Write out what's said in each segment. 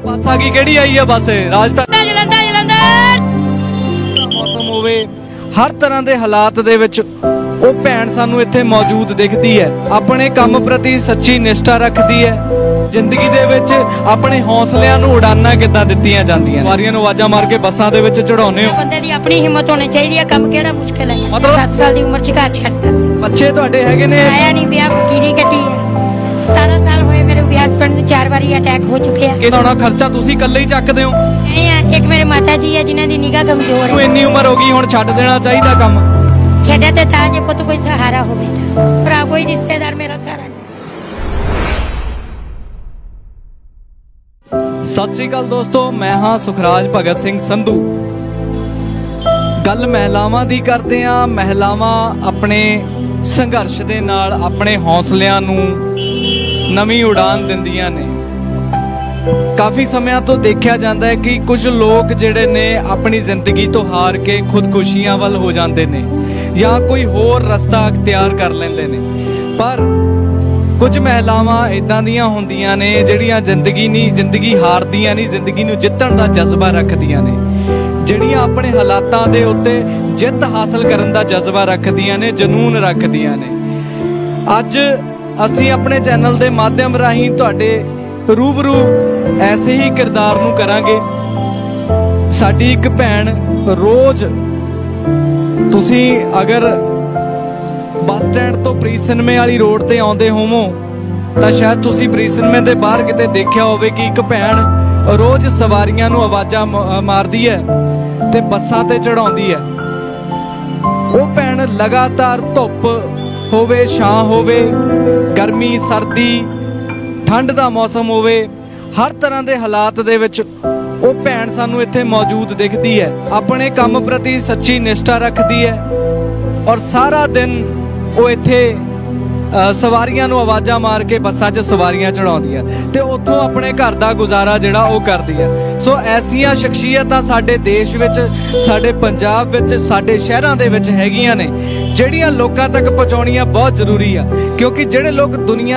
बस आ गई केड़ी आई है बस राजधानी मौसम होवे हर तरह के हालात दे विच ਉਹ ਭੈਣ ਸਾਨੂੰ ਇੱਥੇ ਮੌਜੂਦ ਦਿਖਦੀ ਹੈ ਆਪਣੇ ਕੰਮ ਪ੍ਰਤੀ ਸੱਚੀ ਨਿਸ਼ਠਾ ਰੱਖਦੀ ਹੈ ਜ਼ਿੰਦਗੀ ਦੇ ਵਿੱਚ ਆਪਣੇ ਹੌਸਲਿਆਂ ਨੂੰ ਉਡਾਨਾਂ ਕਿੱਦਾਂ ਦਿੱਤੀਆਂ ਜਾਂਦੀਆਂ ਵਾਰੀਆਂ ਨੂੰ ਆਵਾਜ਼ਾਂ ਮਾਰ ਕੇ ਬੱਸਾਂ ਦੇ ਵਿੱਚ ਚੜਾਉਨੇ ਹੋ ਬੰਦੇ ਦੀ ਆਪਣੀ ਹਿੰਮਤ ਹੋਣੀ ਚਾਹੀਦੀ ਹੈ ਕੰਮ ਕਿਹੜਾ ਮੁਸ਼ਕਿਲ ਹੈ ਮਤਲਬ 7 ਸਾਲ ਦੀ ਉਮਰ 'ਚ ਘਰ ਛੱਡਤਾ ਸੀ ਬੱਚੇ ਤੁਹਾਡੇ ਹੈਗੇ ਨੇ ਆਇਆ ਨਹੀਂ ਵਿਆਹ ਕੀਰੀ ਕੱਟੀ ਹੈ 17 ਸਾਲ ਹੋਏ ਮੇਰੇ ਵਿਆਹ ਹਸਬੰਡ ਨੂੰ 4 ਵਾਰੀ ਅਟੈਕ ਹੋ ਚੁੱਕਿਆ ਇਹ ਹੁਣ ਖਰਚਾ ਤੁਸੀਂ ਇਕੱਲੇ ਹੀ ਚੱਕਦੇ ਹੋ ਨਹੀਂ ਹੈ ਇੱਕ ਮੇਰੇ ਮਾਤਾ ਜੀ ਹੈ ਜਿਨ੍ਹਾਂ ਦੀ ਨਿਗਾਹ ਕਮਜ਼ੋਰ ਹੈ ਇੰਨੀ ਉਮਰ ਹੋ ਗਈ ਹੁਣ ਛੱਡ ਦੇਣਾ ਚਾਹੀਦਾ ਕੰਮ ਛੱਡਿਆ ਤੇ ਤਾਂ ਜੇ ਪੁੱਤ ਕੋਈ ਸਹਾਰਾ ਹੋਵੇ ਤਾਂ ਭਰਾ ਕੋਈ ਰਿਸ਼ਤੇਦਾਰ ਮੇਰਾ ਸਹਾਰਾ ਨਹੀਂ ਸਤਿ ਸ਼੍ਰੀ ਅਕਾਲ ਦੋਸਤੋ ਮੈਂ ਹਾਂ ਸੁਖਰਾਜ ਭਗਤ ਸਿੰਘ ਸੰਧੂ ਗੱਲ ਮਹਿਲਾਵਾਂ ਦੀ ਕਰਦੇ ਆ ਮਹਿਲਾਵਾਂ ਆਪਣੇ ਸੰਘਰਸ਼ ਦੇ ਨਾਲ ਆਪਣੇ ਹੌਸਲਿਆਂ ਨੂੰ ਨਵੀਂ ਉਡਾਨ ਦਿੰਦੀਆਂ ਨੇ ਕਾਫੀ ਸਮਿਆਂ ਤੋਂ ਦੇਖਿਆ ਜਾਂਦਾ ਹੈ ਕਿ ਕੁਝ ਲੋਕ ਜਿਹੜੇ ਨੇ ਆਪਣੀ ਜ਼ਿੰਦਗੀ ਤੋਂ ਹਾਰ ਕੇ ਖੁਦਕੁਸ਼ੀਆਂ ਵੱਲ ਹੋ ਜਾਂਦੇ ਨੇ ਜਾਂ ਕੋਈ ਹੋਰ ਰਸਤਾ ਅਖਤਿਆਰ ਕਰ ਲੈਂਦੇ ਨੇ ਪਰ ਕੁਝ ਮਹਿਲਾਵਾਂ ਇਦਾਂ ਦੀਆਂ ਹੁੰਦੀਆਂ ਨੇ ਜਿਹੜੀਆਂ ਜ਼ਿੰਦਗੀ ਹਾਰਦੀਆਂ ਨਹੀਂ ਜ਼ਿੰਦਗੀ ਨੂੰ ਜਿੱਤਣ ਦਾ ਜਜ਼ਬਾ ਰੱਖਦੀਆਂ ਨੇ ਜਿਹੜੀਆਂ ਆਪਣੇ ਹਾਲਾਤਾਂ ਦੇ ਉੱਤੇ ਜਿੱਤ ਹਾਸਲ ਕਰਨ ਦਾ ਜਜ਼ਬਾ ਰੱਖਦੀਆਂ ਨੇ ਜਨੂਨ ਰੱਖਦੀਆਂ ਨੇ ਅੱਜ ਅਸੀਂ ਆਪਣੇ ਚੈਨਲ ਦੇ ਮਾਧਿਅਮ ਰਾਹੀਂ ਤੁਹਾਡੇ रूबरू ऐसे ही किरदार नूं करांगे साडी एक भैन रोज तुसी अगर बस स्टैंड तो प्री सिनेमे वाली रोड ते आउंदे होवो तां शायद तुसी प्री सिनेमे दे बाहर किते देखिया होवे कि एक भैन रोज सवारियां नूं आवाज़ां मारदी है ते बसां ते चढ़ाउंदी है वो भैन लगातार धुप होवे छां होवे गर्मी सर्दी ठंड का मौसम होवे हर तरह के हालात दे विच वो भैन सानू इत्थे मौजूद दिखती है अपने काम प्रति सच्ची निष्ठा रखती है और सारा दिन वो इत्थे सवारियां नूं आवाज़ां मार के बसां 'च सवारियां चढ़ाउंदी है ते उत्थों अपने घर का गुजारा जिहड़ा वो करदी है सो ऐसियां शख्सियतां साडे देश विच साडे पंजाब विच साडे शहरां दे विच हैगियां ने ਜਿਹੜੀਆਂ ਲੋਕਾਂ ਤੱਕ ਪਹੁੰਚਾਉਣੀਆਂ ਬਹੁਤ ਜ਼ਰੂਰੀ ਆ ਕਿਉਂਕਿ ਜਿਹੜੇ ਲੋਕ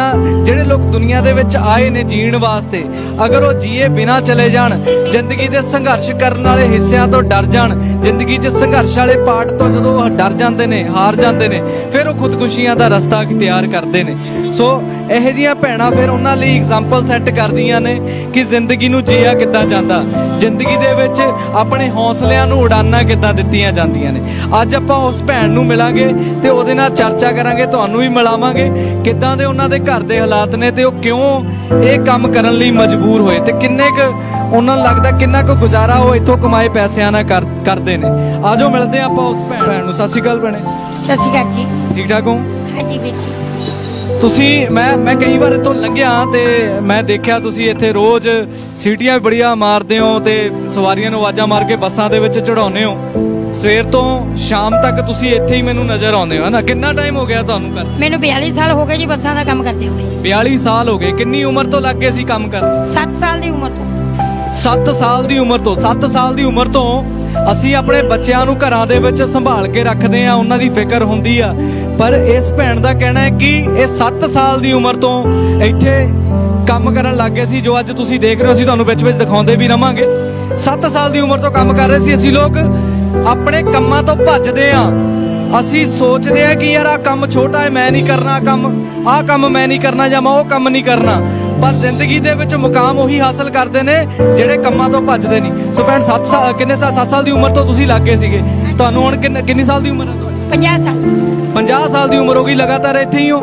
ਦੁਨੀਆ ਦੇ ਵਿੱਚ ਆਏ ਨੇ ਜੀਣ ਵਾਸਤੇ ਅਗਰ ਉਹ ਜੀਏ ਬਿਨਾ ਚਲੇ ਜਾਣ ਜ਼ਿੰਦਗੀ ਦੇ ਸੰਘਰਸ਼ ਕਰਨ ਵਾਲੇ ਹਿੱਸਿਆਂ ਤੋਂ ਡਰ ਜਾਣ ਜ਼ਿੰਦਗੀ 'ਚ ਸੰਘਰਸ਼ ਵਾਲੇ ਪਾਰਟ ਤੋਂ ਜਦੋਂ ਉਹ ਡਰ ਜਾਂਦੇ ਨੇ ਹਾਰ ਜਾਂਦੇ ਨੇ ਫਿਰ ਉਹ ਖੁਦਕੁਸ਼ੀਆਂ ਦਾ ਰਸਤਾ ਅਖਤਿਆਰ ਕਰਦੇ ਨੇ ਸੋ ਇਹੋ ਜਿਹੀਆਂ ਭੈਣਾਂ ਫਿਰ ਉਹਨਾਂ ਲਈ ਐਗਜ਼ਾਮਪਲ ਸੈੱਟ ਕਰਦੀਆਂ ਨੇ ਕਿ ਜ਼ਿੰਦਗੀ ਨੂੰ ਜੀਆ ਕਿੱਦਾਂ ਜਾਂਦਾ ਜ਼ਿੰਦਗੀ ਦੇ ਵਿੱਚ ਆਪਣੇ ਹੌਸਲਿਆਂ ਨੂੰ ਉਡਾਨਾਂ ਕਿੱਦਾਂ ਦਿੱਤੀਆਂ ਜਾਂਦੀਆਂ ਨੇ ਅੱਜ ਆਪਾਂ ਉਸ ਭੈਣ ਨੂੰ ਮਿਲਾਂਗੇ ਤੇ ਉਹਦੇ ਨਾਲ ਚਰਚਾ ਕਰਾਂਗੇ ਤੁਹਾਨੂੰ ਵੀ ਮਿਲਾਵਾਂਗੇ ਕਿੱਦਾਂ ਦੇ ਉਹਨਾਂ ਦੇ ਘਰ ਦੇ ਹਾਲਾਤ ਨੇ ਤੇ ਉਹ ਕਿਉਂ ਇਹ ਕੰਮ ਕਰਨ ਲਈ ਮਜਬੂਰ ਹੋਏ ਤੇ ਕਿੰਨੇ ਕੁ ਉਹਨਾਂ ਨੂੰ ਲੱਗਦਾ ਕਿੰਨਾ ਕੁ ਗੁਜ਼ਾਰਾ ਉਹ ਇੱਥੋਂ ਕਮਾਏ ਪੈਸਿਆਂ ਨਾਲ ਕਰਦੇ ਨੇ ਆਜੋ ਮਿਲਦੇ ਆਪਾਂ ਉਸ ਭੈਣ ਨੂੰ ਸਤਿ ਸ਼੍ਰੀ ਅਕਾਲ ਭੈਣੇ ਸਤਿ ਸ਼੍ਰੀ ਅਕਾਲ ਜੀ ਠੀਕ ਠਾਕ ਹੋ ਹਾਂਜੀ ਵੀਰ ਜੀ ਤੁਸੀਂ ਮੈਂ ਕਈ ਵਾਰ ਇੱਥੋਂ ਲੰਘਿਆ ਤੇ ਮੈਂ ਦੇਖਿਆ ਤੁਸੀਂ ਇੱਥੇ ਰੋਜ਼ ਸੀਟੀਆਂ ਵੀ ਬੜੀਆਂ ਮਾਰਦੇ ਹੋ ਤੇ ਸਵਾਰੀਆਂ ਨੂੰ ਆਵਾਜ਼ਾਂ ਮਾਰ ਕੇ ਬੱਸਾਂ ਦੇ ਵਿੱਚ ਚੜਾਉਂਦੇ ਹੋ ਸਵੇਰ ਤੋਂ ਸ਼ਾਮ ਤੱਕ ਤੁਸੀਂ ਇੱਥੇ ਹੀ ਮੈਨੂੰ ਨਜ਼ਰ ਆਉਂਦੇ ਹੋ ਨਾ ਕਿੰਨਾ ਟਾਈਮ ਹੋ ਗਿਆ ਤੁਹਾਨੂੰ ਕਰ ਮੈਨੂੰ 42 ਸਾਲ ਹੋ ਗਏ ਜੀ ਬੱਸਾਂ ਦਾ ਕੰਮ ਕਰਦੇ ਹੋਏ 42 ਸਾਲ ਹੋ ਗਏ ਕਿੰਨੀ ਉਮਰ ਤੋਂ ਲੱਗ ਗਏ ਸੀ ਕੰਮ ਕਰਨ 7 ਸਾਲ ਦੀ ਉਮਰ ਤੋਂ 7 ਸਾਲ ਦੀ ਉਮਰ ਤੋਂ 7 ਸਾਲ ਦੀ ਉਮਰ ਤੋਂ ਅਸੀਂ ਆਪਣੇ ਬੱਚਿਆਂ ਨੂੰ ਘਰਾਂ ਦੇ ਵਿੱਚ ਸੰਭਾਲ ਕੇ ਰੱਖਦੇ ਆ ਉਹਨਾਂ ਦੀ ਫਿਕਰ ਹੁੰਦੀ ਆ ਪਰ ਇਸ ਭੈਣ ਦਾ ਕਹਿਣਾ ਹੈ ਕਿ ਇਹ 7 ਸਾਲ ਦੀ ਉਮਰ ਤੋਂ ਇੱਥੇ ਕੰਮ ਕਰਨ ਲੱਗ ਗਏ ਸੀ ਜੋ ਅੱਜ ਤੁਸੀਂ ਦੇਖ ਰਹੇ ਹੋ ਅਸੀਂ ਤੁਹਾਨੂੰ ਵਿੱਚ ਦਿਖਾਉਂਦੇ ਵੀ ਰਵਾਂਗੇ 7 ਸਾਲ ਦੀ ਉਮਰ ਤੋਂ ਕੰਮ ਕਰ ਰਹੇ ਸੀ ਅਸੀਂ ਲੋਕ ਆਪਣੇ ਕੰਮਾਂ ਤੋਂ ਭੱਜਦੇ ਆ ਅਸੀਂ ਸੋਚਦੇ ਆ ਕਿ ਯਾਰ ਆਹ ਕੰਮ ਛੋਟਾ ਹੈ ਮੈਂ ਨਹੀਂ ਕਰਨਾ ਆਹ ਕੰਮ ਮੈਂ ਨਹੀਂ ਕਰਨਾ ਜਾਂ ਮੈਂ ਉਹ ਕੰਮ ਨਹੀਂ ਕਰਨਾ ਪਰ ਜ਼ਿੰਦਗੀ ਦੇ ਵਿੱਚ ਮੁਕਾਮ ਉਹੀ ਹਾਸਲ ਕਰਦੇ ਨੇ ਜਿਹੜੇ ਕੰਮਾਂ ਤੋਂ ਭੱਜਦੇ ਨਹੀਂ ਸੋ ਭੈਣ 7 ਸਾਲ ਦੀ ਉਮਰ ਤੋਂ ਤੁਸੀਂ ਲੱਗ ਗਏ ਸੀਗੇ ਤੁਹਾਨੂੰ ਹੁਣ ਕਿੰਨੀ ਸਾਲ ਦੀ ਉਮਰ ਹੈ ਤੁਹਾਡੀ 50 ਸਾਲ ਦੀ ਉਮਰ ਹੋ ਗਈ ਲਗਾਤਾਰ ਇੱਥੇ ਹੀ ਹੋ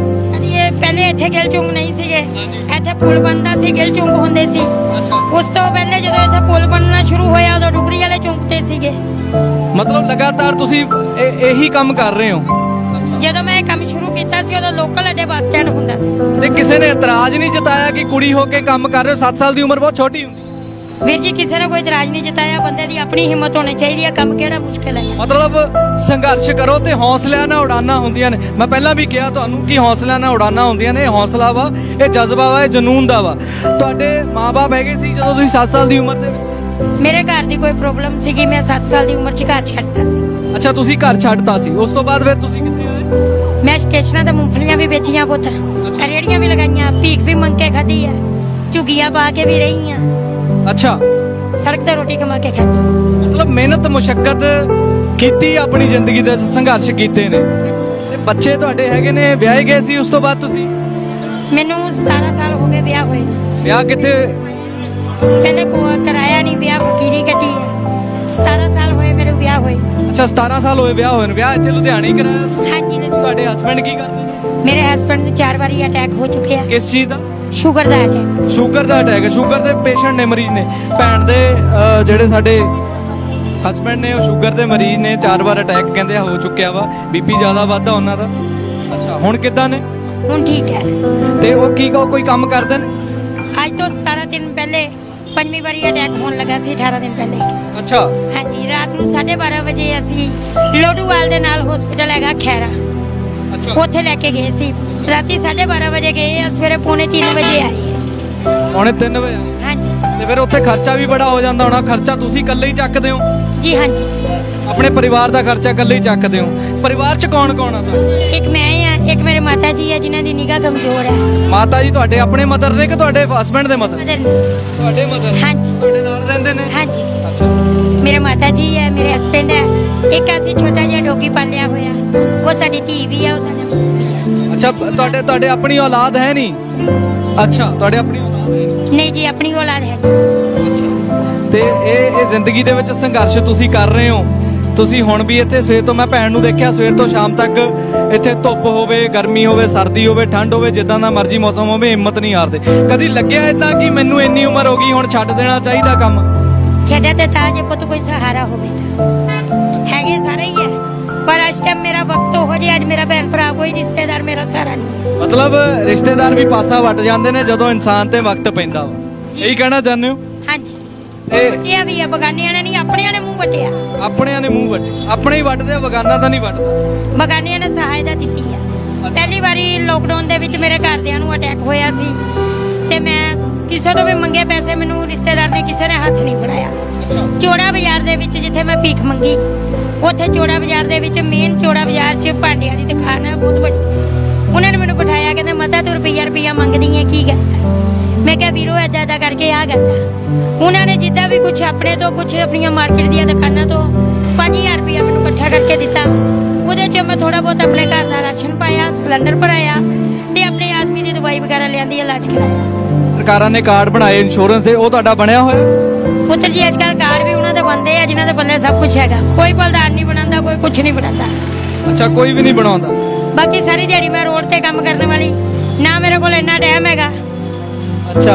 ਪਹਿਲੇ ਇੱਥੇ ਗਿੱਲ ਚੁੰਗ ਨਹੀਂ ਸੀਗੇ ਇੱਥੇ ਪੁਲ ਬਣਦਾ ਸੀ ਗਿੱਲ ਚੁੰਗ ਹੁੰਦੇ ਸੀ ਉਸ ਤੋਂ ਪਹਿਲੇ ਜਦੋਂ ਇੱਥੇ ਪੁਲ ਬਣਨਾ ਸ਼ੁਰੂ ਹੋਇਆ ਉਦੋਂ ਡੁਗਰੀ ਵਾਲੇ ਚੁੰਗ ਤੇ ਸੀਗੇ ਮਤਲਬ ਲਗਾਤਾਰ ਤੁਸੀਂ ਇਹੀ ਕੰਮ ਕਰ ਰਹੇ ਹੋ ਜਦੋਂ ਮੈਂ ਇਹ ਕੰਮ ਸ਼ੁਰੂ ਕੀਤਾ ਸੀ ਉਦੋਂ ਲੋਕਲ ਅੱਡੇ ਬੱਸ ਸਟੈਂਡ ਹੁੰਦਾ ਸੀ ਤੇ ਕਿਸੇ ਨੇ ਇਤਰਾਜ਼ ਨਹੀਂ ਜਤਾਇਆ ਕਿ ਕੁੜੀ ਹੋ ਕੇ ਕੰਮ ਕਰ ਰਹੇ ਹੋ 7 ਸਾਲ ਦੀ ਉਮਰ ਬਹੁਤ ਛੋਟੀ ਹੁੰਦੀ ਵੀਰ ਜੀ ਕਿਸੇ ਨੇ ਕੋਈ ਇਤਰਾਜ਼ ਨਹੀਂ ਜਤਾਇਆ ਬੰਦੇ ਦੀ ਆਪਣੀ ਹਿੰਮਤ ਹੋਣੀ ਚਾਹੀਦੀ ਹੈ ਕੰਮ ਕਿਹੜਾ ਮੁਸ਼ਕਿਲ ਹੈ ਮਤਲਬ ਸੰਘਰਸ਼ ਕਰੋ ਤੇ ਹੌਸਲਿਆਂ ਨਾਲ ਉਡਾਨਾਂ ਹੁੰਦੀਆਂ ਨੇ ਮੈਂ ਪਹਿਲਾਂ ਵੀ ਕਿਹਾ ਤੁਹਾਨੂੰ ਕਿ ਹੌਸਲਿਆਂ ਨਾਲ ਉਡਾਨਾਂ ਹੁੰਦੀਆਂ ਨੇ ਇਹ ਹੌਸਲਾ ਵਾ ਇਹ ਜਜ਼ਬਾ ਵਾ ਇਹ ਜਨੂਨ ਦਾ ਵਾ ਤੁਹਾਡੇ ਮਾਂ-ਬਾਪ ਹੈਗੇ ਸੀ ਜਦੋਂ ਤੁਸੀਂ 7 ਸਾਲ ਦੀ ਉਮਰ ਦੇ ਵਿੱਚ ਮੇਰੇ ਘਰ ਦੀ ਕੋਈ ਪ੍ਰੋਬਲਮ ਸੀਗੀ ਮੈਂ 7 ਸਾਲ ਦੀ ਉਮਰ 'ਚ ਘਰ ਛੱਡਤਾ ਸੀ ਅੱਛਾ ਤੁਸੀਂ ਘਰ ਛੱਡਤਾ ਸੀ ਉਸ ਤੋਂ ਬਾਅਦ ਫਿਰ ਤੁਸੀਂ ਕਿੱਥੇ ਹੋਏ ਮੈਂ ਸਟੇਸ਼ਨਾਂ ਤੇ ਮੂੰਗਫਲੀਆਂ ਵੀ ਵੇਚੀਆਂ ਪੁੱਤ ਰੇੜੀਆਂ ਵੀ ਲਗਾਈਆਂ ਭੀਖ ਵੀ ਮੰਗ ਕੇ ਖਾਧੀ ਆ ਝੁੱਗੀਆਂ ਪਾ ਕੇ ਵੀ ਰਹੀ ਆ अच्छा, सड़क ते रोटी कमा के खाती। मतलब मेहनत मुशक्कत ਕੀਤੀ ਆਪਣੀ ਜ਼ਿੰਦਗੀ ਦੇ ਵਿੱਚ ਸੰਘਰਸ਼ ਕੀਤੇ ਨੇ ਤੇ ਬੱਚੇ ਤੁਹਾਡੇ ਹੈਗੇ ਨੇ ਵਿਆਹੇ ਗਏ ਸੀ ਉਸ ਤੋਂ ਬਾਅਦ ਤੁਸੀਂ? ਮੈਨੂੰ 17 ਸਾਲ ਹੋ ਗਏ ਵਿਆਹ ਹੋਏ। ਵਿਆਹ ਕਿੱਥੇ? ਪਹਿਲੇ ਕੋਈ ਕਰਾਇਆ ਨਹੀਂ ਵਿਆਹ, ਫਕੀਰੀ ਕੱਟੀ ਹੈ। 17 ਸਾਲ ਹੋਏ ਮੇਰੇ ਵਿਆਹ ਹੋਏ। ਅੱਛਾ 17 ਸਾਲ ਹੋਏ ਵਿਆਹ ਹੋਏ ਨੂੰ। ਵਿਆਹ ਇੱਥੇ ਲੁਧਿਆਣੇ ਹੀ ਕਰਾਇਆ? ਹਾਂਜੀ। ਤੁਹਾਡੇ ਹਸਬੰਡ ਕੀ ਕਰਦੇ ਨੇ? ਮੇਰੇ ਹਸਬੰਡ ਨੂੰ 4 ਵਾਰੀ ਅਟੈਕ ਹੋ ਚੁੱਕਿਆ। ਕਿਸ ਚੀਜ਼ ਦਾ? ਸ਼ੂਗਰ ਦਾ ਅਟੈਕ। ਸ਼ੂਗਰ ਦਾ ਅਟੈਕ? ਸ਼ੂਗਰ ਦੇ ਪੇਸ਼ੈਂਟ ਨੇ, ਮਰੀਜ਼ ਨੇ। ਭੈਣ ਦੇ ਜਿਹੜੇ ਸਾਡੇ ਹਸਬੈਂਡ ਨੇ ਉਹ ਸ਼ੂਗਰ ਦੇ ਮਰੀਜ਼ ਨੇ। 4 ਵਾਰ ਅਟੈਕ ਕਹਿੰਦੇ ਹੋ ਚੁੱਕਿਆ ਵਾ, ਬੀਪੀ ਜ਼ਿਆਦਾ ਵੱਧਦਾ ਉਹਨਾਂ ਦਾ। ਅੱਛਾ, ਹੁਣ ਕਿੱਦਾਂ ਨੇ? ਹੁਣ ਠੀਕ ਹੈ। ਤੇ ਉਹ ਕੀ ਕੋਈ ਕੰਮ ਕਰਦੇ ਨੇ? ਅੱਜ ਤੋਂ 17 ਦਿਨ ਪਹਿਲੇ 5ਵੀਂ ਵਾਰੀ ਅਟੈਕ ਹੋਣ ਲੱਗਾ ਸੀ, 18 ਦਿਨ ਪਹਿਲੇ। ਅੱਛਾ। ਹਾਂਜੀ, ਰਾਤ ਨੂੰ 12:30 ਵਜੇ ਅਸੀਂ ਲੋਡੂਵਾਲ ਦੇ ਨਾਲ ਹਸਪੀਟਲ ਹੈਗਾ ਖੈਰਾ, ਉੱਥੇ ਲੈ ਕੇ ਗਏ ਸੀ। ਰਾਤੀ 12:30 ਵਜੇ ਗਏ, ਸਵੇਰੇ 2:45 ਵਜੇ ਆਏ। 2:45 ਵਜੇ? ਹਾਂਜੀ। ਤੇ ਫਿਰ ਉੱਥੇ ਖਰਚਾ ਵੀ ਬੜਾ ਹੋ ਜਾਂਦਾ ਹੋਣਾ। ਖਰਚਾ ਤੁਸੀਂ ਇਕੱਲੇ ਹੀ ਚੱਕਦੇ ਹੋ? ਜੀ ਹਾਂਜੀ। ਆਪਣੇ ਪਰਿਵਾਰ ਦਾ ਖਰਚਾ ਇਕੱਲੇ ਹੀ ਚੱਕਦੇ ਹੋ? ਪਰਿਵਾਰ 'ਚ ਕੌਣ ਕੌਣ ਆ ਤੁਹਾਡੇ? ਇੱਕ ਮੈਂ ਆ, ਇੱਕ ਮੇਰੇ ਮਾਤਾ ਜੀ ਆ ਜਿਨ੍ਹਾਂ ਦੀ ਨਿਗਾਹ ਕਮਜ਼ੋਰ ਹੈ। ਮਾਤਾ ਜੀ ਤੁਹਾਡੇ ਆਪਣੇ ਮਦਰ ਨੇ ਕਿ ਤੁਹਾਡੇ ਹਸਬੈਂਡ ਦੇ ਮਦਰ? ਤੁਹਾਡੇ ਮਦਰ? ਹਾਂਜੀ। ਤੁਹਾਡੇ ਨਾਲ ਰਹਿੰਦੇ ਨੇ? ਹਾਂਜੀ। ਅੱਛਾ। ਮੇਰੇ ਮਾਤਾ ਜੀ ਹੈ, ਮੇਰੇ ਹਸਬੈਂਡ ਹੈ, ਇੱਕ ਅਸੀਂ ਛੋਟਾ ਜਿਹਾ ਡੋਗੀ ਪਾਲਿਆ ਹੋਇਆ, ਉਹ ਸਾਡੀ ਧੀ ਵੀ ਹੈ, ਉਹ ਸਾਡਾ ਪੁੱਤ ਵੀ ਹੈ। ਅੱਛਾ, ਤੁਹਾਡੇ ਆਪਣੀ ਔਲਾਦ ਹੈ ਨਹੀਂ? ਅੱਛਾ, ਤੁਹਾਡੇ ਆਪਣੀ ਔਲਾਦ ਹੈ ਨਹੀਂ ਜੀ, ਆਪਣੀ ਔਲਾਦ ਹੈ। ਅੱਛਾ। ਤੇ ਇਹ ਜ਼ਿੰਦਗੀ ਦੇ ਵਿੱਚ ਸੰਘਰਸ਼ ਤੁਸੀਂ ਕਰ ਰਹੇ ਹੋ। ਤੁਸੀਂ ਹੁਣ ਵੀ ਇੱਥੇ ਸਵੇਰ ਤੋਂ, ਮੈਂ ਭੈਣ ਨੂੰ ਦੇਖਿਆ ਸਵੇਰ ਤੋਂ ਸ਼ਾਮ ਤੱਕ ਇੱਥੇ ਧੁੱਪ ਹੋਵੇ, ਗਰਮੀ ਹੋਵੇ, ਸਰਦੀ ਹੋਵੇ, ਠੰਡ ਹੋਵੇ, ਜਿੱਦਾਂ ਦਾ ਮਰਜ਼ੀ ਮੌਸਮ ਹੋਵੇ, ਹਿੰਮਤ ਨਹੀਂ ਹਾਰਦੇ। ਕਦੀ ਲੱਗਿਆ ਇਦਾਂ ਕਿ ਮੈਨੂੰ ਇੰਨੀ ਉਮਰ ਹੋ ਗਈ ਹੁਣ ਛੱਡ ਦੇਣਾ ਚਾਹੀਦਾ ਕੰਮ? ਛੱਡਿਆ ਤੇ ਤਾਂ ਜੇ ਪੁੱਤ ਕੋਈ ਸਹਾਰਾ ਹੋਵੇ ਤਾਂ ਹੈਗੇ ਸਾਰੇ ਹੀ ਹੈ, ਪਰ ਇਸ ਟਾਈਮ ਮੇਰਾ ਵਕਤ ਹੋ ਜੇ, ਅੱਜ ਮੇਰਾ ਭੈਣ ਭਰਾ ਕੋਈ ਰਿਸ਼ਤੇਦਾਰ ਮੇਰਾ ਸਹਾਰਾ ਨਹੀਂ। ਮਤਲਬ ਰਿਸ਼ਤੇਦਾਰ ਵੀ ਪਾਸਾ ਵੱਟ ਜਾਂਦੇ ਨੇ ਜਦੋਂ ਇਨਸਾਨ ਤੇ ਵਕਤ ਪੈਂਦਾ ਵਾ, ਇਹੀ ਕਹਿਣਾ ਚਾਹੁੰਦੇ ਹੋ? ਹਾਂਜੀ। ਇਹ ਵੀ ਆ, ਬਗਾਨਿਆਂ ਨੇ ਨਹੀਂ, ਆਪਣਿਆਂ ਨੇ ਮੂੰਹ ਵੱਟਿਆ। ਆਪਣਿਆਂ ਨੇ ਮੂੰਹ ਵੱਟੇ? ਆਪਣੇ ਹੀ ਵੱਟਦੇ ਆ, ਬਗਾਨਾ ਤਾਂ ਨਹੀਂ ਵੱਟਦਾ। ਬਗਾਨਿਆਂ ਨੇ ਸਹਾਇਤਾ ਦਿੱਤੀ ਹੈ। ਪਹਿਲੀ ਵਾਰੀ ਲੋਕਡਾਊਨ ਦੇ ਵਿੱਚ ਮੇਰੇ ਘਰਦਿਆਂ ਨੂੰ ਅਟੈਕ ਹੋਇਆ ਸੀ ਤੇ ਮੈਂ ਕਿਸੇ ਤੋਂ ਵੀ ਮੰਗੇ ਪੈਸੇ, ਮੈਨੂੰ ਰਿਸ਼ਤੇਦਾਰ ਨੇ ਕਿਸੇ ਨੇ ਹੱਥ ਨਹੀਂ ਫੜਾਇਆ। ਚੋੜਾ ਬਾਜ਼ਾਰ ਦੇ ਵਿੱਚ ਜਿੱਥੇ ਮੈਂ ਭੀਖ ਮੰਗੀ, ਉੱਥੇ ਚੋੜਾ ਬਾਜ਼ਾਰ ਦੇ ਵਿੱਚ, ਮੇਨ ਚੋੜਾ ਬਾਜ਼ਾਰ 'ਚ ਭਾਂਡਿਆਂ ਦੀ ਦੁਕਾਨ ਹੈ ਬਹੁਤ ਵੱਡੀ। ਉਹਨਾਂ ਨੇ ਮੈਨੂੰ ਬਿਠਾਇਆ, ਕਹਿੰਦੇ ਮਤਾ ਤੂੰ ਰੁਪਈਆ ਮੰਗਦੀ ਹੈ, ਕੀ ਗੱਲ ਹੈ? ਮੈਂ ਕਿਹਾ ਵੀਰੋ ਏਦਾਂ ਕਰਕੇ ਆ ਗੱਲ ਹੈ। ਉਹਨਾਂ ਨੇ ਜਿੱਦਾਂ ਵੀ ਕੁਛ ਆਪਣੇ ਤੋਂ, ਕੁਛ ਆਪਣੀਆਂ ਮਾਰਕੀਟ ਦੀਆਂ ਦੁਕਾਨਾਂ ਤੋਂ 5000 ਰੁਪਈਆ ਮੈਨੂੰ ਇਕੱਠਾ ਕਰਕੇ ਦਿੱਤਾ। ਉਹਦੇ 'ਚ ਮੈਂ ਥੋੜਾ ਬਹੁਤ ਆਪਣੇ ਘਰ ਦਾ ਰਾਸ਼ਨ ਪਾਇਆ, ਸਿਲੰਡਰ ਭਰਾਇਆ ਤੇ ਆਪਣੇ ਆਦਮੀ ਦੀ ਦਵਾਈ ਵਗੈਰਾ ਲਿਆਂਦੀ, ਇਲਾਜ ਕਰਾਇਆ। ਸਰਕਾਰਾਂ ਨੇ ਕਾਰਡ ਬਣਾਏ ਇੰਸ਼ੋਰੈਂਸ ਦੇ, ਉਹ ਤੁਹਾਡਾ ਬਣਿਆ ਹੋਇਆ? ਪੁੱਤਰ ਜੀ ਅੱਜ ਕੱਲ੍ਹ ਕਾਰਡ ਵੀ ਉਹਨਾਂ ਦੇ ਬਣਦੇ ਆ ਜਿਨ੍ਹਾਂ ਦੇ ਪੱਲੇ ਸਭ ਕੁਛ ਹੈਗਾ। ਕੋਈ ਬਲਦਾਰ ਨਹੀਂ ਬਣਾਉਂਦਾ, ਕੋਈ ਕੁਛ ਨਹੀਂ ਬਣਾਉਂਦਾ। ਅੱਛਾ, ਕੋਈ ਵੀ ਨਹੀਂ ਬਣਾਉਂਦਾ? ਬਾਕੀ ਸਾਰੀ ਦਿਹਾੜੀ ਮੈਂ ਰੋਡ ਤੇ ਕੰਮ ਕਰਨ ਵਾਲੀ, ਨਾ ਮੇਰੇ ਕੋਲ ਇੰਨਾ ਟਾਈਮ ਹੈਗਾ। ਅੱਛਾ।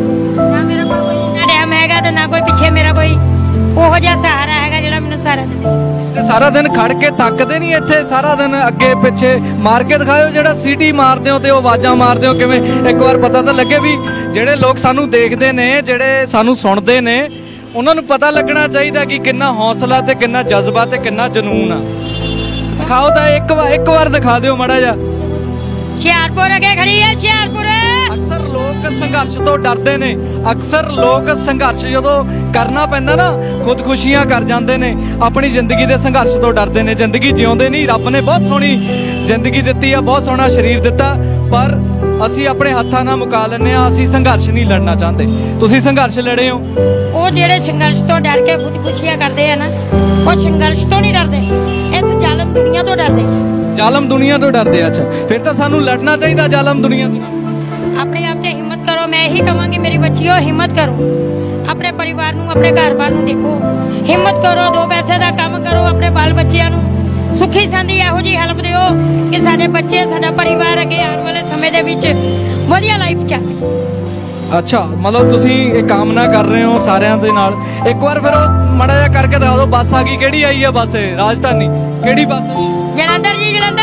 ਨਾ ਮੇਰੇ ਕੋਲ ਕੋਈ ਇੰਨਾ ਟਾਈਮ ਹੈਗਾ ਤੇ ਨਾ ਕੋਈ ਪਿੱਛੇ ਮੇਰਾ ਕੋਈ ਉਹੋ ਜਿਹਾ ਸਹਾਰਾ ਹੈਗਾ ਜਿਹੜਾ ਮੈਨੂੰ ਸਹਾਰਾ ਦੇਵੇ। ਤੇ ਸਾਰਾ ਦਿਨ ਖੜ ਕੇ ਤੱਕਦੇ ਨਹੀਂ ਇੱਥੇ? ਸਾਰਾ ਦਿਨ ਅੱਗੇ ਪਿੱਛੇ ਮਾਰ ਕੇ ਦਿਖਾਓ, ਜਿਹੜਾ ਸੀਟੀ ਮਾਰਦੇ ਹੋ ਤੇ ਉਹ ਆਵਾਜ਼ਾਂ ਮਾਰਦੇ ਹੋ ਕਿਵੇਂ? ਇੱਕ ਵਾਰ ਪਤਾ ਤਾਂ ਲੱਗੇ ਵੀ ਜਿਹੜੇ ਲੋਕ ਸਾਨੂੰ ਦੇਖਦੇ ਨੇ, ਜਿਹੜੇ ਸਾਨੂੰ ਸੁਣਦੇ ਨੇ, ਉਹਨਾਂ ਨੂੰ ਪਤਾ ਲੱਗਣਾ ਚਾਹੀਦਾ ਕਿ ਕਿੰਨਾ ਹੌਸਲਾ ਤੇ ਕਿੰਨਾ ਜਜ਼ਬਾ ਤੇ ਕਿੰਨਾ ਜਨੂਨ ਆ। ਦਿਖਾਓ ਤਾਂ ਇੱਕ ਵਾਰ ਦਿਖਾ ਦਿਓ ਮਾੜਾ ਜਿਹਾ। ਹੁਸ਼ਿਆਰਪੁਰ ਅੱਗੇ ਖੜੀ ਹੈ, ਹੁਸ਼ਿਆਰਪੁਰ। ਅਕਸਰ ਲੋਕ ਸੰਘਰਸ਼ ਤੋਂ ਡਰਦੇ ਨੇ। ਅਕਸਰ ਲੋਕ ਸੰਘਰਸ਼ ਜਦੋਂ ਕਰਨਾ ਪੈਂਦਾ ਨਾ, ਖੁਦਕੁਸ਼ੀਆਂ ਕਰ ਜਾਂਦੇ ਨੇ। ਆਪਣੀ ਜ਼ਿੰਦਗੀ ਦੇ ਸੰਘਰਸ਼ ਤੋਂ ਡਰਦੇ ਨੇ। ਜ਼ਿੰਦਗੀ ਜਿਉਂਦੇ ਨਹੀਂ। ਰੱਬ ਨੇ ਬਹੁਤ ਸੋਹਣੀ ਜ਼ਿੰਦਗੀ ਦਿੱਤੀ ਆ, ਬਹੁਤ ਸੋਹਣਾ ਸਰੀਰ ਦਿੱਤਾ, ਪਰ ਅਸੀਂ ਆਪਣੇ ਹੱਥਾਂ ਨਾਲ ਮੁਕਾ ਲੈਂਦੇ ਆ। ਅਸੀਂ ਸੰਘਰਸ਼ ਨਹੀਂ ਲੜਨਾ ਚਾਹੁੰਦੇ। ਤੁਸੀਂ ਸੰਘਰਸ਼ ਲੜੇ ਹੋ? ਉਹ ਜਿਹੜੇ ਸੰਘਰਸ਼ ਤੋਂ ਡਰ ਕੇ ਖੁਦਕੁਸ਼ੀਆਂ ਕਰਦੇ ਆ ਨਾ, ਉਹ ਸੰਘਰਸ਼ ਤੋਂ ਨਹੀਂ ਡਰਦੇ, ਇਸ ਜ਼ਾਲਮ ਦੁਨੀਆ ਤੋਂ ਡਰਦੇ। ਜ਼ਾਲਮ ਦੁਨੀਆ ਤੋਂ ਡਰਦੇ? ਅੱਛਾ, ਫਿਰ ਤਾਂ ਸਾਨੂੰ ਲੜਨਾ ਚਾਹੀਦਾ ਜ਼ਾਲਮ ਦੁਨੀਆ ਤੋਂ। ਆਪਣੇ ਆਪ ਤੇ ਹਿੰਮਤ ਕਰੋ। ਮੈਂ ਇਹੀ ਕਹਾਂਗੀ ਮੇਰੀ ਬੱਚੀਓ, ਹਿੰਮਤ ਕਰੋ। ਆਪਣੇ ਪਰਿਵਾਰ ਨੂੰ, ਆਪਣੇ ਘਰ-ਬਾਰ ਨੂੰ ਦੇਖੋ, ਹਿੰਮਤ ਕਰੋ, 2 ਪੈਸੇ ਦਾ ਕੰਮ ਕਰੋ, ਆਪਣੇ ਬਾਲ ਬੱਚਿਆਂ ਨੂੰ ਸੁਖੀ ਸੰਦੀ ਇਹੋ ਜਿਹੀ ਹੈਲਪ ਦਿਓ ਕਿ ਸਾਡੇ ਬੱਚੇ, ਸਾਡਾ ਪਰਿਵਾਰ ਅੱਗੇ ਆਉਣ ਵਾਲੇ ਸਮੇਂ ਦੇ ਵਿੱਚ ਵਧੀਆ ਲਾਈਫ 'ਚ। ਅੱਛਾ, ਮਤਲਬ ਤੁਸੀਂ ਇਹ ਕਾਮਨਾ ਕਰ ਰਹੇ ਹੋ ਸਾਰਿਆਂ ਦੇ ਨਾਲ। ਇੱਕ ਵਾਰ ਫਿਰ ਉਹ ਮਾੜਾ ਜਿਹਾ ਕਰਕੇ ਦਿਖਾ ਦਿਓ। ਬੱਸ ਆ ਗਈ, ਕਿਹੜੀ ਆਈ ਹੈ ਬੱਸ? ਰਾਜਧਾਨੀ ਕਿਹੜੀ ਬੱਸ? ਜਲੰਧਰ ਜੀ, ਜਲੰਧਰ।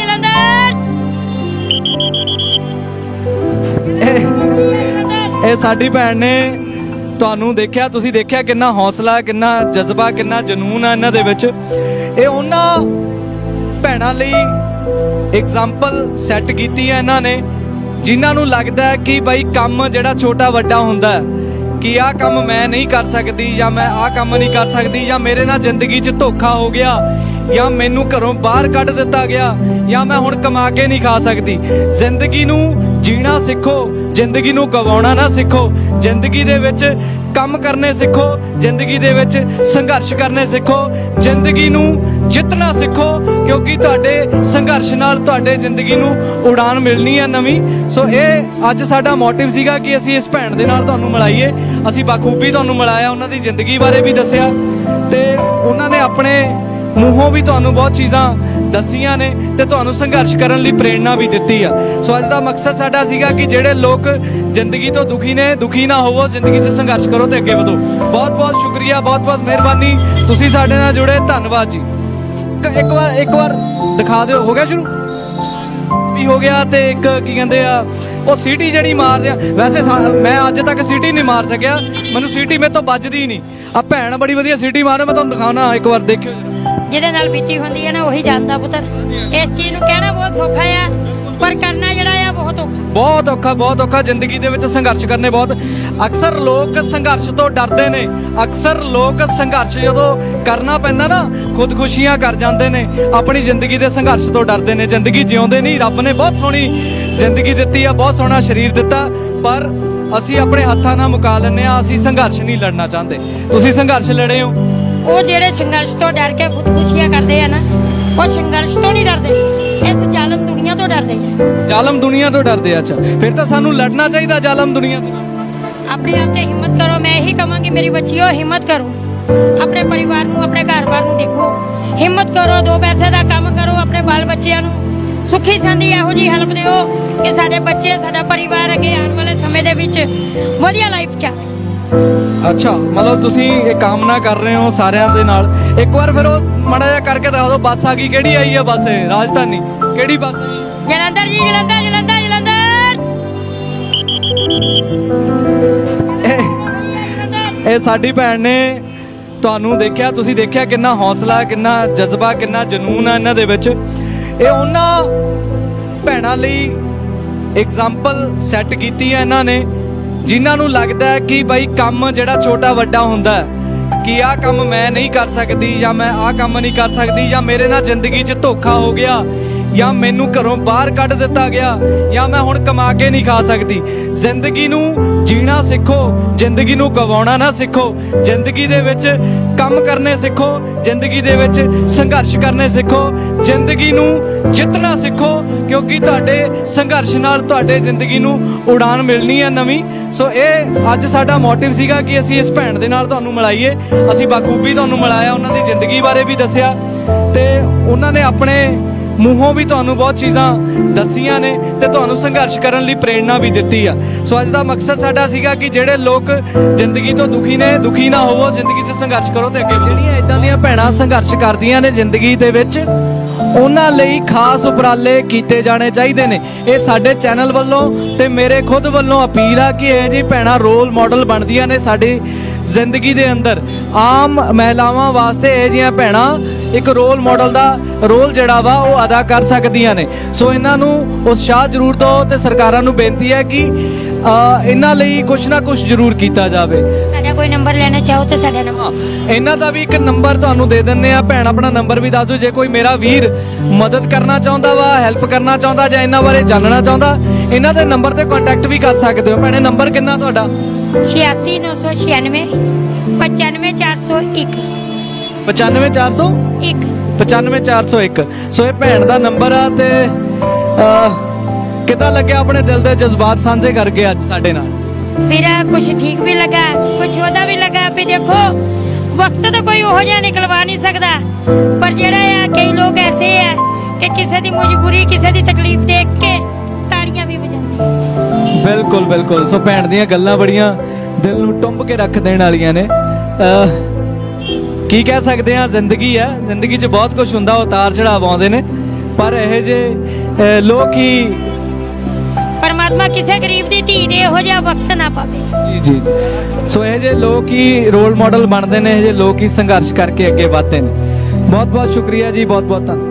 ਇਹ ਸਾਡੀ ਭੈਣ ਨੇ, ਤੁਹਾਨੂੰ ਦੇਖਿਆ, ਤੁਸੀਂ ਦੇਖਿਆ ਕਿੰਨਾ ਹੌਸਲਾ, ਕਿੰਨਾ ਜਜ਼ਬਾ, ਕਿੰਨਾ ਜਨੂਨ ਆ ਇਹਨਾਂ ਦੇ ਵਿੱਚ। ਇਹ ਉਹਨਾਂ ਭੈਣਾਂ ਲਈ ਐਗਜ਼ਾਮਪਲ ਸੈੱਟ ਕੀਤੀ ਹੈ ਇਹਨਾਂ ਨੇ, ਜਿਨ੍ਹਾਂ ਨੂੰ ਲੱਗਦਾ ਕਿ ਬਾਈ ਕੰਮ ਜਿਹੜਾ ਛੋਟਾ ਵੱਡਾ ਹੁੰਦਾ ਕਿ ਆਹ ਕੰਮ ਮੈਂ ਨਹੀਂ ਕਰ ਸਕਦੀ, ਜਾਂ ਮੈਂ ਆਹ ਕੰਮ ਨਹੀਂ ਕਰ ਸਕਦੀ, ਜਾਂ ਮੇਰੇ ਨਾਲ ਜ਼ਿੰਦਗੀ 'ਚ ਧੋਖਾ ਹੋ ਗਿਆ, ਜਾਂ ਮੈਨੂੰ ਘਰੋਂ ਬਾਹਰ ਕੱਢ ਦਿੱਤਾ ਗਿਆ ਜਾਂ ਮੈਂ ਹੁਣ ਕਮਾ ਕੇ ਨਹੀਂ ਖਾ ਸਕਦੀ। ਜ਼ਿੰਦਗੀ ਨੂੰ ਜੀਣਾ ਸਿੱਖੋ, ਜ਼ਿੰਦਗੀ ਨੂੰ ਗਵਾਉਣਾ ਨਾ ਸਿੱਖੋ। ਜ਼ਿੰਦਗੀ ਦੇ ਵਿੱਚ ਕੰਮ ਕਰਨੇ ਸਿੱਖੋ, ਜ਼ਿੰਦਗੀ ਦੇ ਵਿੱਚ ਸੰਘਰਸ਼ ਕਰਨੇ ਸਿੱਖੋ, ਜ਼ਿੰਦਗੀ ਨੂੰ ਜਿੱਤਣਾ ਸਿੱਖੋ, ਕਿਉਂਕਿ ਤੁਹਾਡੇ ਸੰਘਰਸ਼ ਨਾਲ ਤੁਹਾਡੇ ਜ਼ਿੰਦਗੀ ਨੂੰ ਉਡਾਨ ਮਿਲਣੀ ਹੈ ਨਵੀਂ। ਸੋ ਇਹ ਅੱਜ ਸਾਡਾ ਮੋਟਿਵ ਸੀਗਾ ਕਿ ਅਸੀਂ ਇਸ ਭੈਣ ਦੇ ਨਾਲ ਤੁਹਾਨੂੰ ਮਿਲਾਈਏ। ਅਸੀਂ ਬਾਖੂਬੀ ਤੁਹਾਨੂੰ ਮਿਲਾਇਆ, ਉਹਨਾਂ ਦੀ ਜ਼ਿੰਦਗੀ ਬਾਰੇ ਵੀ ਦੱਸਿਆ ਤੇ ਉਹਨਾਂ ਨੇ ਆਪਣੇ ਮੂੰਹੋਂ ਵੀ ਤੁਹਾਨੂੰ ਬਹੁਤ ਚੀਜ਼ਾਂ ਦਸੀਆਂ ਨੇ ਤੇ ਤੁਹਾਨੂੰ ਸੰਘਰਸ਼ ਕਰਨ ਲਈ ਪ੍ਰੇਰਣਾ ਵੀ ਦਿੱਤੀ ਆ। ਸੋ ਅੱਜ ਦਾ ਮਕਸਦ ਸਾਡਾ ਸੀਗਾ ਕਿ ਜਿਹੜੇ ਲੋਕ ਜ਼ਿੰਦਗੀ ਤੋਂ ਦੁਖੀ ਨੇ, ਦੁਖੀ ਨਾ ਹੋਵੋ, ਜ਼ਿੰਦਗੀ 'ਚ ਸੰਘਰਸ਼ ਕਰੋ ਤੇ ਅੱਗੇ ਵਧੋ। ਬਹੁਤ ਬਹੁਤ ਸ਼ੁਕਰੀਆ, ਬਹੁਤ ਬਹੁਤ ਮਿਹਰਬਾਨੀ, ਤੁਸੀਂ ਸਾਡੇ ਨਾਲ ਜੁੜੇ, ਧੰਨਵਾਦ ਜੀ। ਇੱਕ ਵਾਰ ਦਿਖਾ ਦਿਓ। ਹੋ ਗਿਆ ਸ਼ੁਰੂ ਵੀ ਹੋ ਗਿਆ ਤੇ ਇੱਕ ਕੀ ਕਹਿੰਦੇ ਆ ਉਹ ਸੀਟੀ ਜਿਹੜੀ ਮਾਰਦੇ ਆ। ਵੈਸੇ ਮੈਂ ਅੱਜ ਤੱਕ ਸੀਟੀ ਨਹੀਂ ਮਾਰ ਸਕਿਆ, ਮੈਨੂੰ ਸੀਟੀ ਮੇਰੇ ਤੋਂ ਵੱਜਦੀ ਨਹੀਂ। ਆ ਭੈਣ ਬੜੀ ਵਧੀਆ ਸੀਟੀ ਮਾਰੇ, ਮੈਂ ਤੁਹਾਨੂੰ ਦਿਖਾਉਣਾ, ਇੱਕ ਵਾਰ ਦੇਖਿਓ। ਜਿਹਦੇ ਨਾਲ ਬੀਤੀ ਹੁੰਦੀ ਹੈ ਨਾ ਉਹੀ ਜਾਣਦਾ ਪੁੱਤਰ। ਇਸ ਚੀਜ਼ ਨੂੰ ਕਹਿਣਾ ਬਹੁਤ ਸੌਖਾ ਆ, ਪਰ ਕਰਨਾ ਜਿਹੜਾ ਆ ਬਹੁਤ ਔਖਾ, ਬਹੁਤ ਔਖਾ, ਬਹੁਤ ਔਖਾ। ਜ਼ਿੰਦਗੀ ਦੇ ਵਿੱਚ ਸੰਘਰਸ਼ ਕਰਨੇ ਬਹੁਤ। ਅਕਸਰ ਲੋਕ ਸੰਘਰਸ਼ ਤੋਂ ਡਰਦੇ ਨੇ। ਅਕਸਰ ਲੋਕ ਸੰਘਰਸ਼ ਜਦੋਂ ਕਰਨਾ ਪੈਂਦਾ ਨਾ ਖੁਦਕੁਸ਼ੀਆਂ ਕਰ ਜਾਂਦੇ ਨੇ, ਆਪਣੀ ਜ਼ਿੰਦਗੀ ਦੇ ਸੰਘਰਸ਼ ਤੋਂ ਡਰਦੇ ਨੇ। ਜ਼ਿੰਦਗੀ ਜਿਉਂਦੇ ਨਹੀਂ। ਰੱਬ ਨੇ ਬਹੁਤ ਸੋਹਣੀ ਜ਼ਿੰਦਗੀ ਦਿੱਤੀ ਆ, ਬਹੁਤ ਸੋਹਣਾ ਸਰੀਰ ਦਿੱਤਾ, ਪਰ ਅਸੀਂ ਆਪਣੇ ਹੱਥਾਂ ਨਾਲ ਮੁਕਾ ਲੈਂਦੇ ਆ। ਅਸੀਂ ਸੰਘਰਸ਼ ਨਹੀਂ ਲੜਨਾ ਚਾਹੁੰਦੇ। ਤੁਸੀਂ ਸੰਘਰਸ਼ ਲੜੇ ਹੋ। ਉਹ ਜਿਹੜੇ ਸੰਘਰਸ਼ ਤੋਂ ਡਰ ਕੇ ਖੁਦਕੁਸ਼ੀਆਂ ਕਰਦੇ ਆ ਨਾ, ਉਹ ਸੰਘਰਸ਼ ਤੋਂ ਨਹੀਂ ਡਰਦੇ, ਇਸ ਜ਼ਾਲਮ ਦੁਨੀਆ ਤੋਂ ਡਰਦੇ ਆ। ਜ਼ਾਲਮ ਦੁਨੀਆ ਤੋਂ ਡਰਦੇ ਆ। ਅੱਛਾ, ਫਿਰ ਤਾਂ ਸਾਨੂੰ ਲੜਨਾ ਚਾਹੀਦਾ ਜ਼ਾਲਮ ਦੁਨੀਆ ਤੋਂ। ਆਪਣੇ ਆਪ ਤੇ ਹਿੰਮਤ ਕਰੋ। ਮੈਂ ਇਹੀ ਕਹਾਂਗੀ ਮੇਰੀ ਬੱਚੀਓ, ਹਿੰਮਤ ਕਰੋ, ਆਪਣੇ ਪਰਿਵਾਰ ਨੂੰ, ਆਪਣੇ ਘਰ-ਬਾਰ ਨੂੰ ਦੇਖੋ, ਹਿੰਮਤ ਕਰੋ, 2 ਪੈਸੇ ਦਾ ਕੰਮ ਕਰੋ, ਆਪਣੇ ਬਾਲ ਬੱਚਿਆਂ ਨੂੰ ਸੁਖੀ ਸੰਦੀ ਇਹੋ ਜਿਹੀ ਹੈਲਪ ਦਿਓ ਕਿ ਸਾਡੇ ਬੱਚੇ, ਸਾਡਾ ਪਰਿਵਾਰ ਅੱਗੇ ਆਉਣ ਵਾਲੇ ਸਮੇਂ ਦੇ ਵਿੱਚ ਵਧੀਆ ਲਾਈਫ 'ਚ। ਅੱਛਾ, ਮਤਲਬ ਤੁਸੀਂ ਇਹ ਕਾਮਨਾ ਕਰ ਰਹੇ ਹੋ ਸਾਰਿਆਂ ਦੇ ਨਾਲ। ਇੱਕ ਵਾਰ ਫਿਰ ਉਹ ਮਾੜਾ ਜਿਹਾ ਕਰਕੇ ਦਿਖਾ ਦਿਓ। ਬੱਸ ਆ ਗਈ, ਕਿਹੜੀ ਆਈ ਹੈ ਬੱਸ? ਰਾਜਧਾਨੀ ਕਿਹੜੀ ਬੱਸ ਆਈ? ਜਲੰਧਰ ਜੀ, ਜਲੰਧਰ, ਜਲੰਧਰ, ਜਲੰਧਰ। ਇਹ ਸਾਡੀ ਭੈਣ ਨੇ, ਤੁਹਾਨੂੰ ਦੇਖਿਆ, ਤੁਸੀਂ ਦੇਖਿਆ ਕਿੰਨਾ ਹੌਸਲਾ, ਕਿੰਨਾ ਜਜ਼ਬਾ, ਕਿੰਨਾ ਜਨੂਨ ਆ ਇਹਨਾਂ ਦੇ ਵਿੱਚ। ਇਹ ਉਹਨਾਂ ਭੈਣਾਂ ਲਈ ਐਗਜ਼ਾਮਪਲ ਸੈੱਟ ਕੀਤੀ ਹੈ ਇਹਨਾਂ ਨੇ, ਜਿਨ੍ਹਾਂ ਨੂੰ ਲੱਗਦਾ ਹੈ ਕਿ ਬਾਈ ਕੰਮ ਜਿਹੜਾ ਛੋਟਾ ਵੱਡਾ ਹੁੰਦਾ ਕਿ ਆਹ ਕੰਮ ਮੈਂ ਨਹੀਂ ਕਰ ਸਕਦੀ, ਜਾਂ ਮੈਂ ਆਹ ਕੰਮ ਨਹੀਂ ਕਰ ਸਕਦੀ, ਜਾਂ ਮੇਰੇ ਨਾਲ ਜ਼ਿੰਦਗੀ 'ਚ ਧੋਖਾ ਹੋ ਗਿਆ, ਜਾਂ ਮੈਨੂੰ ਘਰੋਂ ਬਾਹਰ ਕੱਢ ਦਿੱਤਾ ਗਿਆ, ਜਾਂ ਮੈਂ ਹੁਣ ਕਮਾ ਕੇ ਨਹੀਂ ਖਾ ਸਕਦੀ। ਜ਼ਿੰਦਗੀ ਨੂੰ ਜੀਣਾ ਸਿੱਖੋ, ਜ਼ਿੰਦਗੀ ਨੂੰ ਗਵਾਉਣਾ ਨਾ ਸਿੱਖੋ। ਜ਼ਿੰਦਗੀ ਦੇ ਵਿੱਚ ਕੰਮ ਕਰਨੇ ਸਿੱਖੋ, ਜ਼ਿੰਦਗੀ ਦੇ ਵਿੱਚ ਸੰਘਰਸ਼ ਕਰਨੇ ਸਿੱਖੋ, ਜ਼ਿੰਦਗੀ ਨੂੰ ਜਿੱਤਣਾ ਸਿੱਖੋ, ਕਿਉਂਕਿ ਤੁਹਾਡੇ ਸੰਘਰਸ਼ ਨਾਲ ਤੁਹਾਡੇ ਜ਼ਿੰਦਗੀ ਨੂੰ ਉਡਾਨ ਮਿਲਣੀ ਹੈ ਨਵੀਂ। ਸੋ ਇਹ ਅੱਜ ਸਾਡਾ ਮੋਟਿਵ ਸੀਗਾ ਕਿ ਅਸੀਂ ਇਸ ਭੈਣ ਦੇ ਨਾਲ ਤੁਹਾਨੂੰ ਮਿਲਾਈਏ। ਅਸੀਂ ਬਾਖੂਬੀ ਤੁਹਾਨੂੰ ਮਿਲਾਇਆ, ਉਹਨਾਂ ਦੀ ਜ਼ਿੰਦਗੀ ਬਾਰੇ ਵੀ ਦੱਸਿਆ ਤੇ ਉਹਨਾਂ ਨੇ ਆਪਣੇ ਮੂੰਹੋਂ ਵੀ ਤੁਹਾਨੂੰ ਬਹੁਤ ਚੀਜ਼ਾਂ ਦਸੀਆਂ ਨੇ ਤੇ ਤੁਹਾਨੂੰ ਸੰਘਰਸ਼ ਕਰਨ ਲਈ ਪ੍ਰੇਰਣਾ ਵੀ ਦਿੱਤੀ ਆ। ਸੋ ਅੱਜ ਦਾ ਮਕਸਦ ਸਾਡਾ ਸੀਗਾ ਕਿ ਜਿਹੜੇ ਲੋਕ ਜ਼ਿੰਦਗੀ ਤੋਂ ਦੁਖੀ ਨੇ, ਦੁਖੀ ਨਾ ਹੋਵੋ, ਜ਼ਿੰਦਗੀ 'ਚ ਸੰਘਰਸ਼ ਕਰੋ ਤੇ ਅੱਗੇ ਵਧੋ। ਜਿਹੜੀਆਂ ਇਦਾਂ ਦੀਆਂ ਭੈਣਾਂ ਸੰਘਰਸ਼ ਕਰਦੀਆਂ ਨੇ ਜ਼ਿੰਦਗੀ ਦੇ ਵਿੱਚ, ਉਹਨਾਂ ਲਈ ਖਾਸ ਉਪਰਾਲੇ ਕੀਤੇ ਜਾਣੇ ਚਾਹੀਦੇ ਨੇ। ਇਹ ਸਾਡੇ ਚੈਨਲ ਵੱਲੋਂ ਤੇ ਮੇਰੇ ਖੁਦ ਵੱਲੋਂ ਅਪੀਲ ਆ ਕਿ ਇਹ ਜਿਹੀ ਭੈਣਾਂ ਰੋਲ ਮਾਡਲ ਬਣਦੀਆਂ ਨੇ ਸਾਡੀ ਜ਼ਿੰਦਗੀ ਦੇ ਅੰਦਰ। ਆਮ ਮਹਿਲਾਵਾਂ ਵਾਸਤੇ ਇਹ ਜਿਹੀਆਂ ਭੈਣਾਂ ਇੱਕ ਰੋਲ ਮਾਡਲ ਦਾ ਰੋਲ ਜਿਹੜਾ ਵਾ ਉਹ ਅਦਾ ਕਰ ਸਕਦੀਆਂ ਨੇ। ਸੋ ਇਹਨਾਂ ਨੂੰ ਉਤਸ਼ਾਹ ਜ਼ਰੂਰ ਦਿਓ ਤੇ ਸਰਕਾਰਾਂ ਨੂੰ ਬੇਨਤੀ ਹੈ ਕਿ ਇਹਨਾਂ ਲਈ ਕੁਛ ਨਾ ਕੁਛ ਜ਼ਰੂਰ ਕੀਤਾ ਜਾਵੇ। ਸਾਡਾ ਕੋਈ ਨੰਬਰ ਲੈਣਾ ਚਾਹੋ ਤੇ ਸਾਡਾ ਨੰਬਰ, ਇਹਨਾਂ ਦਾ ਵੀ ਇੱਕ ਨੰਬਰ ਤੁਹਾਨੂੰ ਦੇ ਦਿੰਦੇ ਆ। ਭੈਣ ਆਪਣਾ ਨੰਬਰ ਵੀ ਦੱਸ ਦਿਓ, ਜੇ ਕੋਈ ਮੇਰਾ ਵੀਰ ਮਦਦ ਕਰਨਾ ਚਾਹੁੰਦਾ ਵਾ, ਹੈਲਪ ਕਰਨਾ ਚਾਹੁੰਦਾ ਜਾਂ ਇਹਨਾਂ ਬਾਰੇ ਜਾਣਨਾ ਚਾਹੁੰਦਾ, ਇਹਨਾਂ ਦੇ ਨੰਬਰ ਤੇ ਕੰਟੈਕਟ ਵੀ ਕਰ ਸਕਦੇ ਹੋ। ਭੈਣੇ ਨੰਬਰ ਕਿੰਨਾ ਤੁਹਾਡਾ? 86 996 95 401 95 401 95 401। ਸੋ ਇਹ ਭੈਣ ਦਾ ਨੰਬਰ ਆ। ਤੇ ਕਿੱਦਾਂ ਲੱਗਿਆ ਆਪਣੇ ਦਿਲ ਦੇ ਜਜ਼ਬਾਤ ਸਾਂਝੇ ਕਰਕੇ ਅੱਜ ਸਾਡੇ ਨਾਲ? मेरा कुछ ठीक भी लगा, कुछ होदा भी लगा। भी देखो वक्त तो कोई हो जा निकलवा नहीं सकता, पर जेड़ा है कई लोग ऐसे है कि किसी दी मजबूरी, किसी दी तकलीफ देख के ताड़ियां भी बजाते। बिल्कुल बिल्कुल। सो भैन दियां गल्लां बड़ियां दिल नूं टुंब के रख देण वालियां ने। की कह सकते हैं, जिंदगी है, जिंदगी च बहुत कुछ हुंदा, उतार चढ़ाव आउंदे ने, पर इहो जे लोग ही परमात्मा किसी गरीब दी धी दे इहो जिहा वक्त ना पावे। जी जी। सो इहो जे लोग ही रोल मॉडल बनते हैं, इहो जे लोग ही संघर्ष करके अगे बढ़ते हैं। बहुत बहुत शुक्रिया जी, बहुत बहुत धन्यवाद।